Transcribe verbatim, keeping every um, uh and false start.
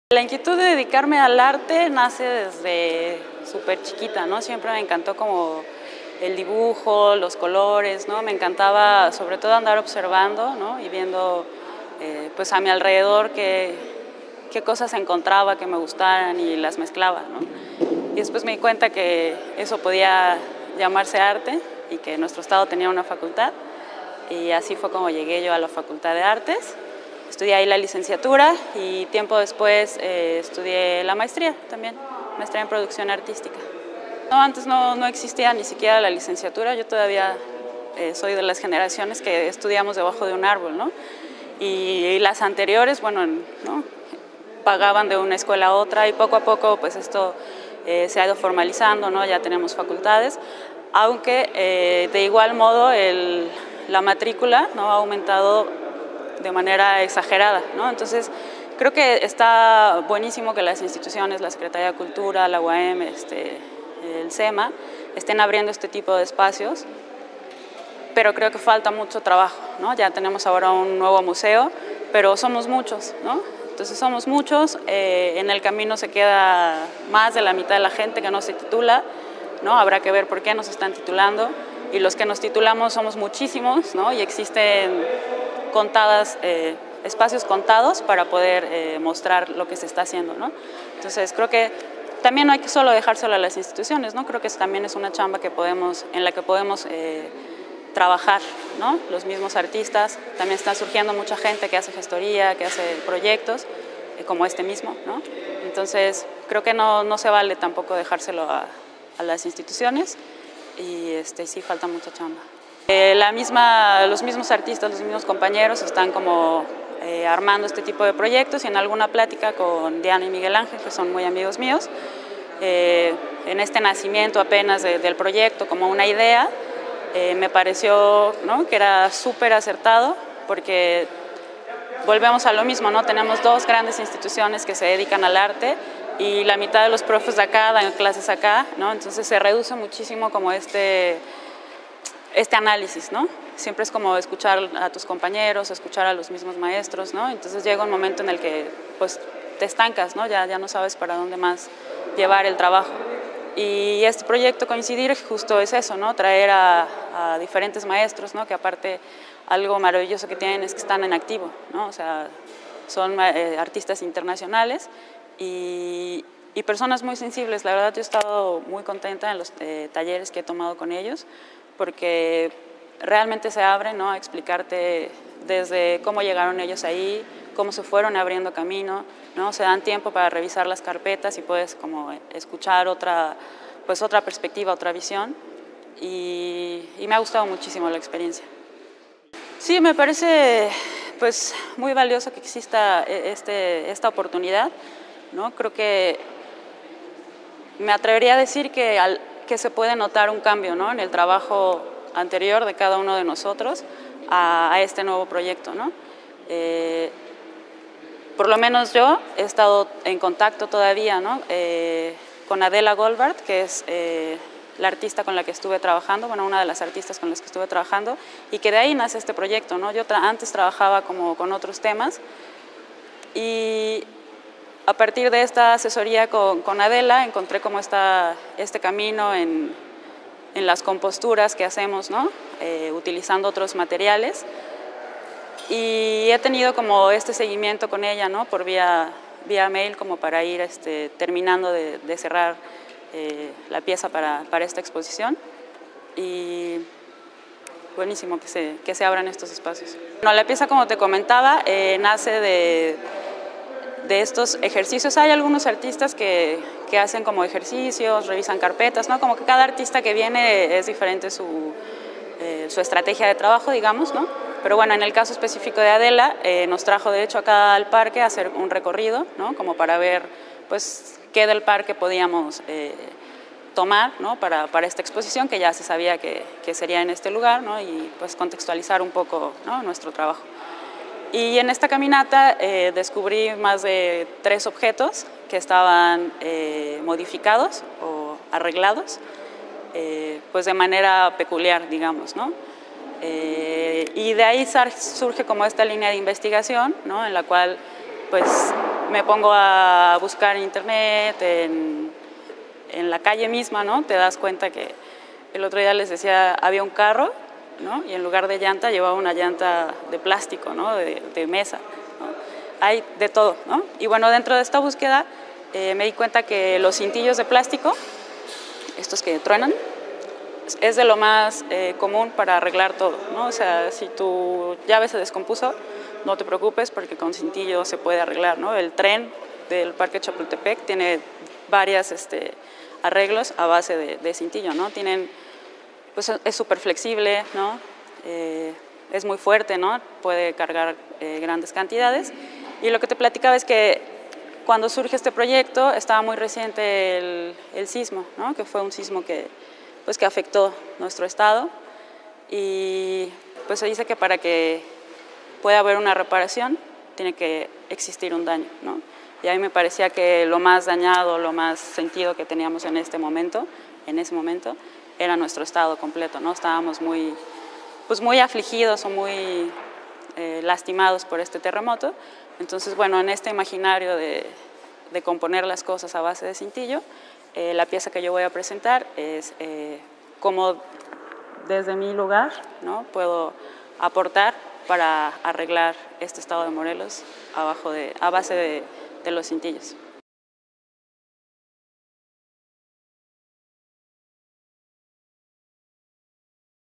La inquietud de dedicarme al arte nace desde súper chiquita, ¿no? Siempre me encantó como el dibujo, los colores, ¿no? Me encantaba sobre todo andar observando, ¿no? Y viendo eh, pues a mi alrededor qué, qué cosas encontraba que me gustaran y las mezclaba, ¿no? Y después me di cuenta que eso podía llamarse arte y que nuestro estado tenía una facultad, y así fue como llegué yo a la Facultad de Artes. Estudié ahí la licenciatura y tiempo después eh, estudié la maestría también, maestría en producción artística. No, antes no, no existía ni siquiera la licenciatura, yo todavía eh, soy de las generaciones que estudiamos debajo de un árbol, ¿no? Y, y las anteriores, bueno, ¿no? Pagaban de una escuela a otra y poco a poco pues esto eh, se ha ido formalizando, ¿no? Ya tenemos facultades, aunque eh, de igual modo el, la matrícula, ¿no? Ha aumentado de manera exagerada, ¿no? Entonces, creo que está buenísimo que las instituciones, la Secretaría de Cultura, la U A M, este, el SEMA, estén abriendo este tipo de espacios, pero creo que falta mucho trabajo, ¿no? Ya tenemos ahora un nuevo museo, pero somos muchos, ¿no? Entonces somos muchos, eh, en el camino se queda más de la mitad de la gente que no se titula, ¿no? Habrá que ver por qué nos están titulando, y los que nos titulamos somos muchísimos, ¿no? Y existen contadas, eh, espacios contados para poder eh, mostrar lo que se está haciendo, ¿no? Entonces creo que también no hay que solo dejárselo a las instituciones, ¿no? Creo que también es una chamba que podemos, en la que podemos eh, trabajar, ¿no? Los mismos artistas, también está surgiendo mucha gente que hace gestoría, que hace proyectos, eh, como este mismo, ¿no? Entonces creo que no, no se vale tampoco dejárselo a, a las instituciones, y este, sí falta mucha chamba. Eh, la misma, los mismos artistas, los mismos compañeros están como eh, armando este tipo de proyectos, y en alguna plática con Diana y Miguel Ángel, que son muy amigos míos, eh, en este nacimiento apenas de, del proyecto como una idea, eh, me pareció, ¿no? que era súper acertado, porque volvemos a lo mismo, ¿no? Tenemos dos grandes instituciones que se dedican al arte y la mitad de los profes de acá dan clases acá, ¿no? Entonces se reduce muchísimo como este... este análisis, ¿no? Siempre es como escuchar a tus compañeros, escuchar a los mismos maestros, ¿no? Entonces llega un momento en el que pues te estancas, ¿no? Ya, ya no sabes para dónde más llevar el trabajo. Y este proyecto Coincidir justo es eso, ¿no? Traer a, a diferentes maestros, ¿no? Que aparte algo maravilloso que tienen es que están en activo, ¿no? O sea, son eh, artistas internacionales y, y personas muy sensibles. La verdad yo he estado muy contenta en los eh, talleres que he tomado con ellos, porque realmente se abren, ¿no? A explicarte desde cómo llegaron ellos ahí, cómo se fueron abriendo camino, ¿no? Se dan tiempo para revisar las carpetas y puedes como escuchar otra, pues otra perspectiva, otra visión, y, y me ha gustado muchísimo la experiencia. Sí, me parece pues muy valioso que exista este, esta oportunidad, ¿no? Creo que me atrevería a decir que al que se puede notar un cambio, ¿no? En el trabajo anterior de cada uno de nosotros a, a este nuevo proyecto, ¿no? Eh, por lo menos yo he estado en contacto todavía, ¿no? eh, con Adela Goldberg, que es eh, la artista con la que estuve trabajando, bueno, una de las artistas con las que estuve trabajando, y que de ahí nace este proyecto, ¿no? Yo tra antes trabajaba como con otros temas, y a partir de esta asesoría con, con Adela encontré como esta, este camino en, en las composturas que hacemos, ¿no? eh, utilizando otros materiales, y he tenido como este seguimiento con ella, ¿no? Por vía, vía mail, como para ir este, terminando de, de cerrar eh, la pieza para, para esta exposición, y buenísimo que se, que se abran estos espacios. Bueno, la pieza, como te comentaba, eh, nace de... de estos ejercicios. Hay algunos artistas que, que hacen como ejercicios, revisan carpetas, ¿no? Como que cada artista que viene es diferente su, eh, su estrategia de trabajo, digamos, ¿no? Pero bueno, en el caso específico de Adela, eh, nos trajo de hecho acá al parque a hacer un recorrido, ¿no? Como para ver, pues, qué del parque podíamos eh, tomar, ¿no? Para, para esta exposición, que ya se sabía que, que sería en este lugar, ¿no? Y pues contextualizar un poco, ¿no? Nuestro trabajo. Y en esta caminata eh, descubrí más de tres objetos que estaban eh, modificados o arreglados, eh, pues de manera peculiar, digamos, ¿no? Eh, y de ahí surge como esta línea de investigación, ¿no? En la cual pues me pongo a buscar en internet, en, en la calle misma, ¿no? Te das cuenta que el otro día les decía, había un carro, ¿no? Y en lugar de llanta llevaba una llanta de plástico, ¿no? de, de mesa, ¿no? Hay de todo, ¿no? Y bueno, dentro de esta búsqueda eh, me di cuenta que los cintillos de plástico, estos que truenan, es de lo más eh, común para arreglar todo, ¿no? O sea, si tu llave se descompuso, no te preocupes porque con cintillo se puede arreglar, ¿no? El tren del Parque Chapultepec tiene varios este, arreglos a base de, de cintillo, ¿no? Tienen, pues es súper flexible, ¿no? Eh, es muy fuerte, ¿no? Puede cargar eh, grandes cantidades. Y lo que te platicaba es que cuando surge este proyecto estaba muy reciente el, el sismo, ¿no? Que fue un sismo que, pues, que afectó nuestro estado, y pues se dice que para que pueda haber una reparación tiene que existir un daño, ¿no? Y a mí me parecía que lo más dañado, lo más sentido que teníamos en este momento, en ese momento, era nuestro estado completo, ¿no? Estábamos muy, pues muy afligidos o muy eh, lastimados por este terremoto. Entonces, bueno, en este imaginario de, de componer las cosas a base de cintillo, eh, la pieza que yo voy a presentar es eh, cómo desde mi lugar, ¿no? puedo aportar para arreglar este estado de Morelos abajo de, a base de, de los cintillos.